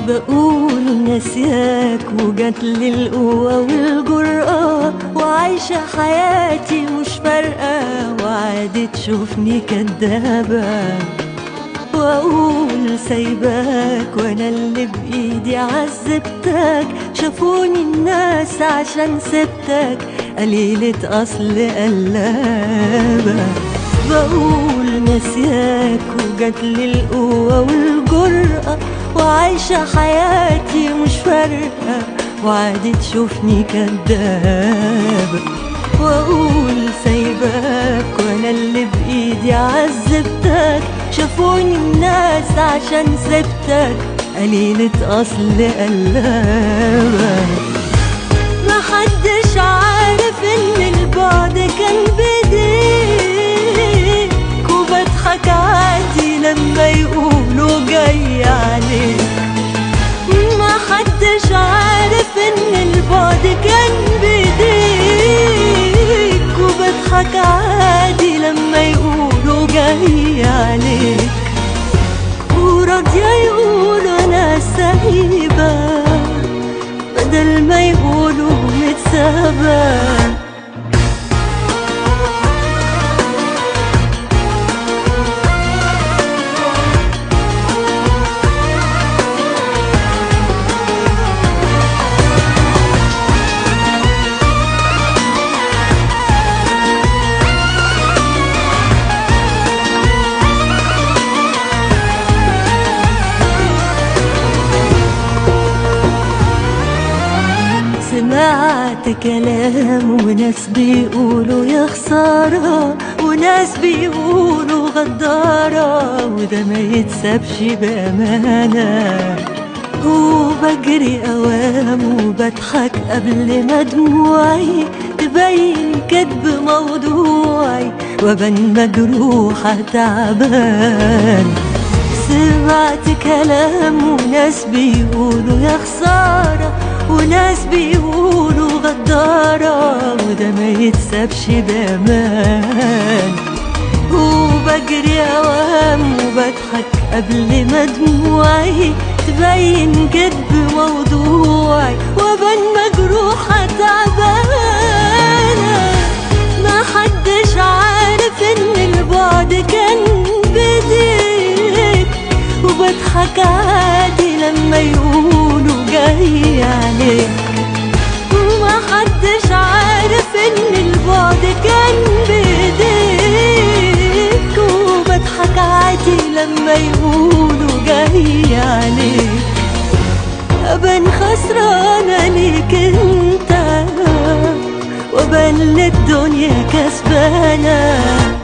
بقول ناسياك وجاتلي القوة والجرأة، وعايشة حياتي مش فارقة، وعادي تشوفني كدابة. واقول سايباك وانا اللي بايدي عذبتك، شافوني الناس عشان سبتك قليلة اصل قلابة. بقول ناسياك وجاتلي القوة والجرأة، وعايشة حياتي مش فارقة، وعادي تشوفني كدابة. واقول سايباك وانا اللي بايدي عذبتك، شافوني الناس عشان سبتك قليلة اصل قلابة. محدش عارف ان البعد كان بايديك، وبضحك عادي لما يقولوا جاي عليك. محدش عارف ان البعد كان بايديك، وبضحك عادي لما يقولوا جاي عليك. وراضية يقولوا انا سايبة بدل ما يقولوا متسابة. سمعت كلام وناس بيقولوا يا خسارة، وناس بيقولوا غدارة، وده ما يتسابش بأمانة. وبجري أوام وبضحك قبل ما دموعي تبين كدب موضوعي، وبن مجروحة تعبان. سمعت كلام وناس بيقولوا يا خسارة، وناس بيقولوا غدارة، وده ما يتسابش بأمان. وبجري أوام وبضحك قبل ما دموعي تبين كدب موضوعي، وبن مجروحة تعبانة. ما حدش عارف ان البعد كان بايديك، وبضحك عادي لما يقولوا جاي عليك. ما حدش عارف ان البعد كان بايديك، وبضحك عادي لما يقولوا جاي عليك. ابان خسرانة ليك انت، وابان للدنيا كسبانة.